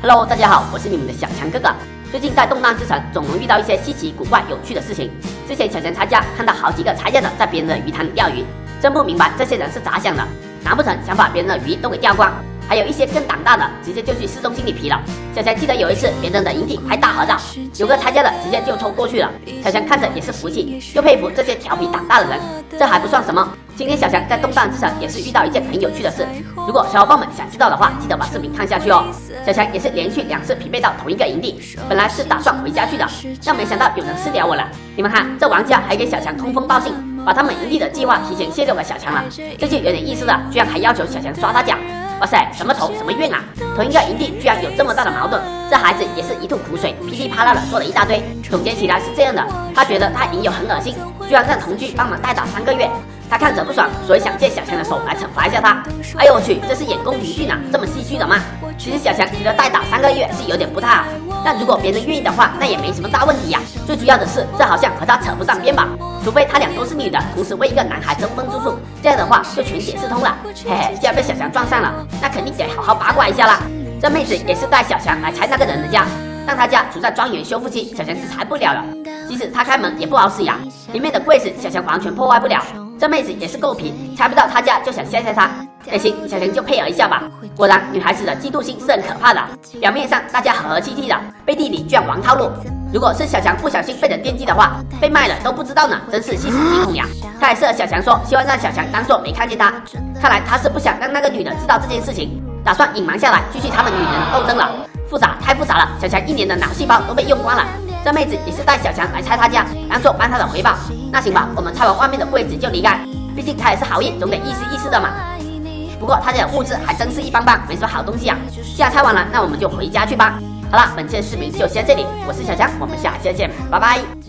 Hello， 大家好，我是你们的小强哥哥。最近在动荡之城，总能遇到一些稀奇古怪、有趣的事情。之前小强参加，看到好几个参加者在别人的鱼塘钓鱼，真不明白这些人是咋想的，难不成想把别人的鱼都给钓光？还有一些更胆大的，直接就去市中心里皮了。小强记得有一次，别人的营地拍大合照，有个参加的直接就冲过去了。小强看着也是服气，又佩服这些调皮胆大的人。这还不算什么，今天小强在动荡之城也是遇到一件很有趣的事。如果小伙伴们想知道的话，记得把视频看下去哦。小强也是连续2次匹配到同一个营地，本来是打算回家去的，但没想到有人私聊我了。你们看，这玩家还给小强通风报信，把他们营地的计划提前泄露给小强了，这就有点意思了，居然还要求小强刷他奖。哇塞，什么仇什么怨啊！同一个营地居然有这么大的矛盾，这孩子也是一吐苦水，噼里啪啦的说了一大堆。总结起来是这样的，他觉得他营友很恶心，居然让同居帮忙代打3个月。他看着不爽，所以想借小强的手来惩罚一下他。哎呦我去，这是演宫廷剧呢，这么戏剧的吗？其实小强觉得代打3个月是有点不太好，但如果别人愿意的话，那也没什么大问题呀。最主要的是，这好像和他扯不上边吧？除非他俩都是女的，同时为一个男孩争风吃醋，这样的话就全解释通了。嘿嘿，既然被小强撞上了，那肯定得好好八卦一下啦。这妹子也是带小强来拆那个人的家，但他家处在庄园修复期，小强是拆不了了。即使他开门也不好使呀，里面的柜子小强完全破坏不了。这妹子也是够皮，拆不到他家就想吓吓他。也行，小强就配合一下吧。果然，女孩子的嫉妒心是很可怕的。表面上大家和和气气的，背地里居然玩套路。如果是小强不小心被人惦记的话，被卖了都不知道呢，真是细思极恐呀。他还是和小强说，希望让小强当做没看见他。看来他是不想让那个女的知道这件事情，打算隐瞒下来，继续他们女人的斗争了。复杂，太复杂了，小强1年的脑细胞都被用光了。这妹子也是带小强来拆他家，当做帮他的回报。那行吧，我们拆完外面的柜子就离开，毕竟他也是好意，总得意思意思的嘛。不过他家的物质还真是一般般，没什么好东西啊。既然拆完了，那我们就回家去吧。好了，本期的视频就先这里，我是小强，我们下期再见，拜拜。